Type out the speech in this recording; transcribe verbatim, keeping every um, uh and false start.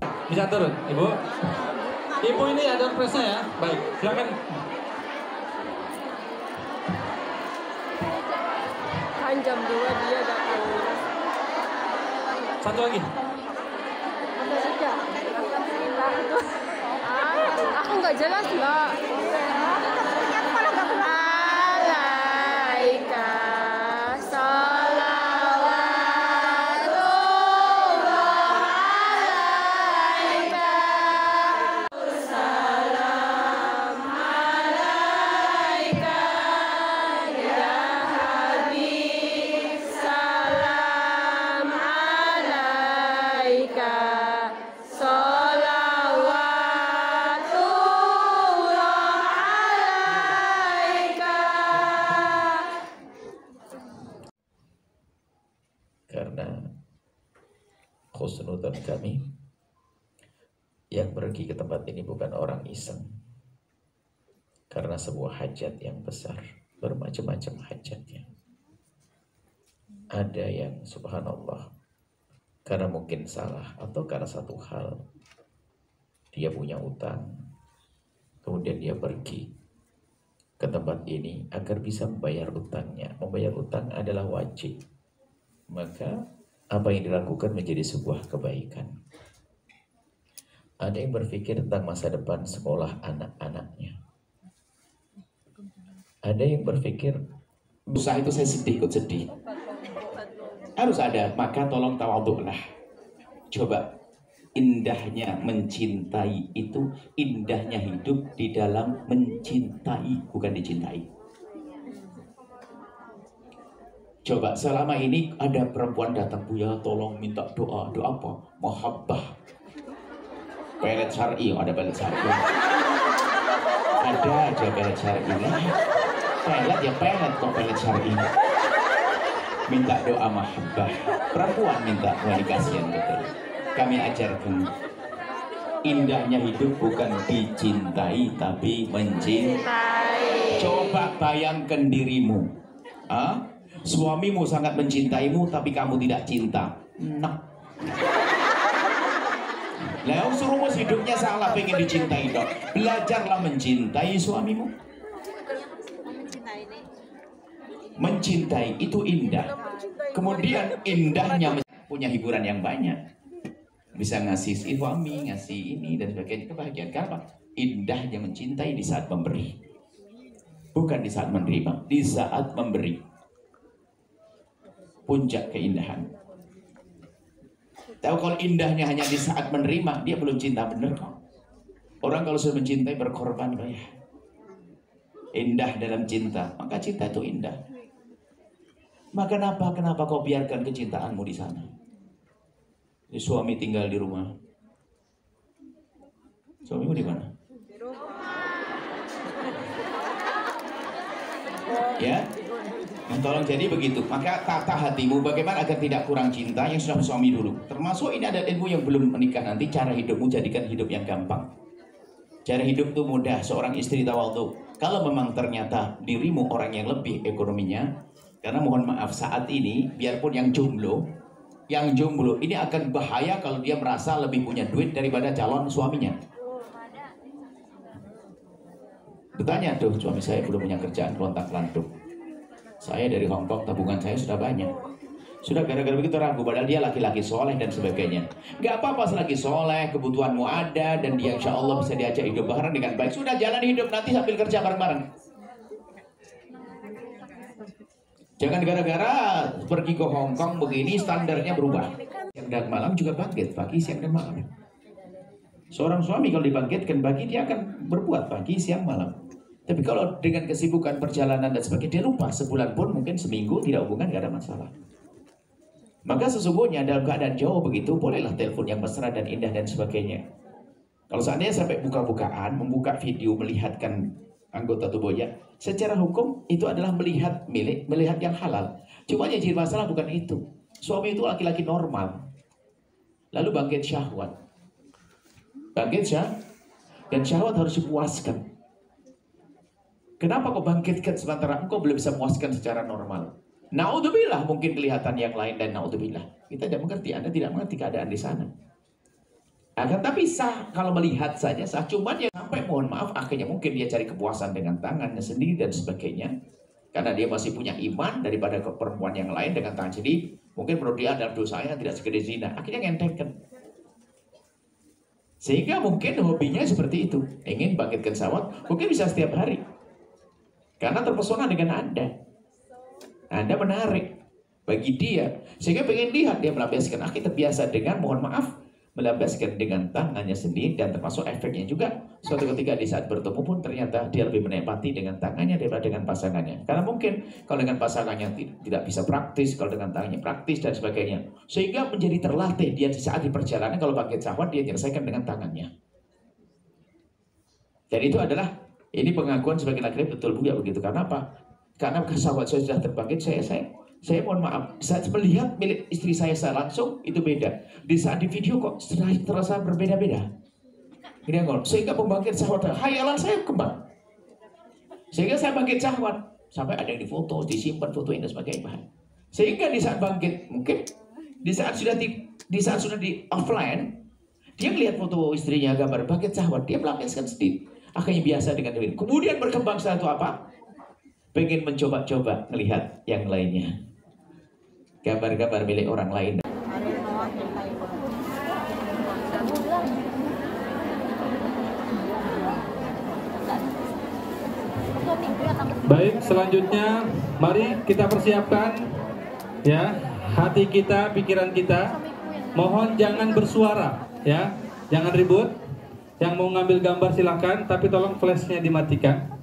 Bisa turun, Ibu. Ibu ini ada presnya ya. Baik, silakan. Kan jam dua dia datang. Satu lagi. Ada sudah. Ah, aku nggak jelas mbak. Alaika salawatullah alaika salam alaika ya habib salam alaika khusnudzon kami yang pergi ke tempat ini bukan orang iseng, karena sebuah hajat yang besar, bermacam-macam hajatnya. Ada yang subhanallah karena mungkin salah atau karena satu hal, dia punya utang, kemudian dia pergi ke tempat ini agar bisa membayar utangnya. Membayar utang adalah wajib, maka apa yang dilakukan menjadi sebuah kebaikan. Ada yang berpikir tentang masa depan sekolah anak-anaknya. Ada yang berpikir, usaha itu saya sedih, ikut sedih. Harus ada, maka tolong tawadhu'lah. Coba, indahnya mencintai itu, indahnya hidup di dalam mencintai, bukan dicintai. Coba selama ini ada perempuan datang, Buya tolong minta doa, doa apa? Mahabbah. Pelet syar'i, ada pelet syar'i. Ada aja pelet syar'i. Pelet ya pelet kok pelet syar'i. Minta doa mahabbah. Perempuan minta, wah dikasihan betul. Kami ajarkan indahnya hidup bukan dicintai tapi mencintai. Coba bayangkan dirimu. Hah? Suamimu sangat mencintaimu tapi kamu tidak cinta. Nah, lah suruhmu hidupnya salah, pengen dicintai dong. Belajarlah mencintai suamimu. Mencintai itu indah. Kemudian indahnya punya hiburan yang banyak. Bisa ngasih suami, ngasih ini dan sebagainya, kebahagiaan. Kenapa? Indahnya mencintai di saat memberi, bukan di saat menerima. Di saat memberi puncak keindahan. Tahu kalau indahnya hanya di saat menerima, dia belum cinta bener kok. Orang kalau sudah mencintai berkorban, ya. Indah dalam cinta, maka cinta itu indah. Maka kenapa kenapa kau biarkan kecintaanmu di sana? Ini suami tinggal di rumah. Suamimu di mana? Ya. Tolong jadi begitu. Maka tata hatimu bagaimana agar tidak kurang cinta yang sudah suami dulu. Termasuk ini ada ilmu yang belum menikah nanti, cara hidupmu jadikan hidup yang gampang. Cara hidup itu mudah. Seorang istri tawadhu. Kalau memang ternyata dirimu orang yang lebih ekonominya, karena mohon maaf saat ini biarpun yang jomblo, yang jomblo ini akan bahaya kalau dia merasa lebih punya duit daripada calon suaminya. Bertanya tuh, suami saya belum punya kerjaan, lontak-lantuk. Saya dari Hongkong, tabungan saya sudah banyak. Sudah gara-gara begitu ragu, padahal dia laki-laki soleh dan sebagainya. Gak apa-apa selagi soleh, kebutuhanmu ada, dan dia insya Allah bisa diajak hidup bareng dengan baik. Sudah jalan hidup, nanti sambil kerja bareng-bareng. Jangan gara-gara pergi ke Hongkong begini, standarnya berubah. Siang dan malam juga bangkit, pagi, siang dan malam. Seorang suami kalau dibangkitkan pagi, dia akan berbuat pagi, siang, malam. Tapi kalau dengan kesibukan perjalanan dan sebagainya, dia lupa sebulan pun mungkin seminggu tidak hubungan, gak ada masalah. Maka sesungguhnya dalam keadaan jauh begitu, bolehlah telepon yang mesra dan indah dan sebagainya. Kalau seandainya sampai buka-bukaan, membuka video, melihatkan anggota tubuhnya, secara hukum itu adalah melihat milik, melihat yang halal. Cuma yang jadi masalah bukan itu. Suami itu laki-laki normal, lalu bangkit syahwat. Bangkit syahwat, dan syahwat harus dipuaskan. Kenapa kau bangkitkan sementara engkau belum bisa memuaskan secara normal? Naudzubillah, mungkin kelihatan yang lain dan naudzubillah. Kita tidak mengerti, Anda tidak mengerti keadaan di sana. Akan tapi sah kalau melihat saja sah, cuman ya sampai mohon maaf akhirnya mungkin dia cari kepuasan dengan tangannya sendiri dan sebagainya. Karena dia masih punya iman daripada ke perempuan yang lain dengan tangan sendiri. Mungkin menurut dia adalah dosanya tidak segede zina. Akhirnya ngentengkan. Sehingga mungkin hobinya seperti itu. Ingin bangkitkan syahwat, mungkin bisa setiap hari. Karena terpesona dengan Anda. Anda menarik bagi dia. Sehingga pengen lihat dia melampiaskan. Akhirnya terbiasa dengan mohon maaf. Melampiaskan dengan tangannya sendiri dan termasuk efeknya juga. Suatu ketika di saat bertemu pun ternyata dia lebih menikmati dengan tangannya daripada dengan pasangannya. Karena mungkin kalau dengan pasangannya tidak bisa praktis, kalau dengan tangannya praktis dan sebagainya. Sehingga menjadi terlatih dia di saat di perjalanan kalau bangkit syahwat dia menyelesaikan dengan tangannya. Jadi itu adalah, ini pengakuan sebagai laki-laki betul juga begitu. Karena apa? Karena syahwat saya sudah terbangkit, saya saya Saya mohon maaf, saat melihat milik istri saya saya langsung, itu beda. Di saat di video kok terasa berbeda-beda. Sehingga pembangkit syahwat, hayalan saya kembang. Sehingga saya bangkit syahwat. Sampai ada yang difoto, disimpan foto ini dan sebagainya. Sehingga di saat bangkit, mungkin di saat sudah di, di saat sudah di offline, dia melihat foto istrinya, gambar bangkit syahwat, dia melampiaskan sedikit. Akhirnya biasa dengan diri. Kemudian berkembang setelah itu apa? Pengen mencoba-coba melihat yang lainnya. Gambar-gambar milik orang lain. Baik, selanjutnya mari kita persiapkan ya hati kita, pikiran kita. Mohon jangan bersuara ya, jangan ribut. Yang mau ngambil gambar silakan, tapi tolong flashnya dimatikan.